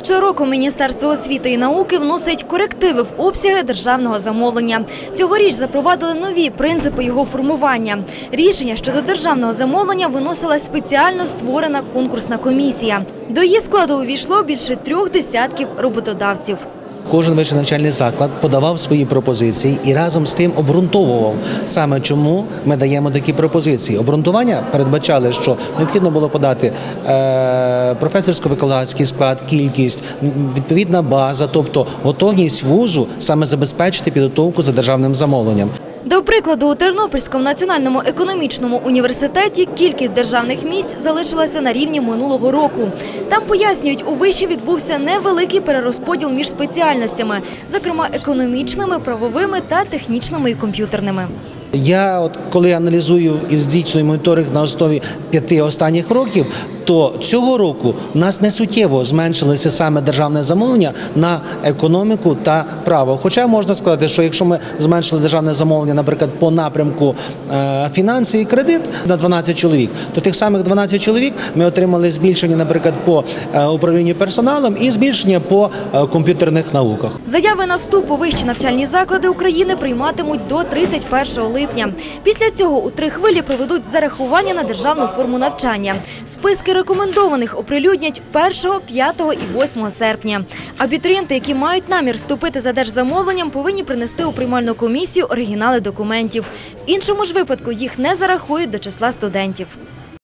Щороку Міністерство освіти і науки вносить корективи в обсяги державного замовлення. Цьогоріч запровадили нові принципи його формування. Рішення щодо державного замовлення виносила спеціально створена конкурсна комісія. До її складу увійшло більше 3 десятків роботодавців. Кожен вищий навчальний заклад подавав свої пропозиції і разом з тим обґрунтовував саме чому ми даємо такі пропозиції. Обґрунтування передбачали, що необхідно було подати професорсько-викладацький склад, кількість, відповідна база, тобто готовність вузу саме забезпечити підготовку за державним замовленням. До прикладу, у Тернопільському національному економічному університеті кількість державних місць залишилася на рівні минулого року. Там пояснюють, у виші відбувся невеликий перерозподіл між спеціальностями, зокрема економічними, правовими та технічними і комп'ютерними. Я, коли аналізую і здійснюю моніторинг на основі 5 останніх років, то цього року в нас не суттєво зменшилося саме державне замовлення на економіку та право. Хоча можна сказати, що якщо ми зменшили державне замовлення, наприклад, по напрямку фінанси і кредит на 12 чоловік, то тих самих 12 чоловік ми отримали збільшення, наприклад, по управлінню персоналом і збільшення по комп'ютерних науках. Заяви на вступ у вищі навчальні заклади України прийматимуть до 31 липня. Після цього у 3 хвилі проведуть зарахування на державну форму навчання. Списки рекомендованих оприлюднять 1, 5 і 8 серпня. Абітурієнти, які мають намір вступити за держзамовленням, повинні принести у приймальну комісію оригінали документів. В іншому ж випадку їх не зарахують до числа студентів.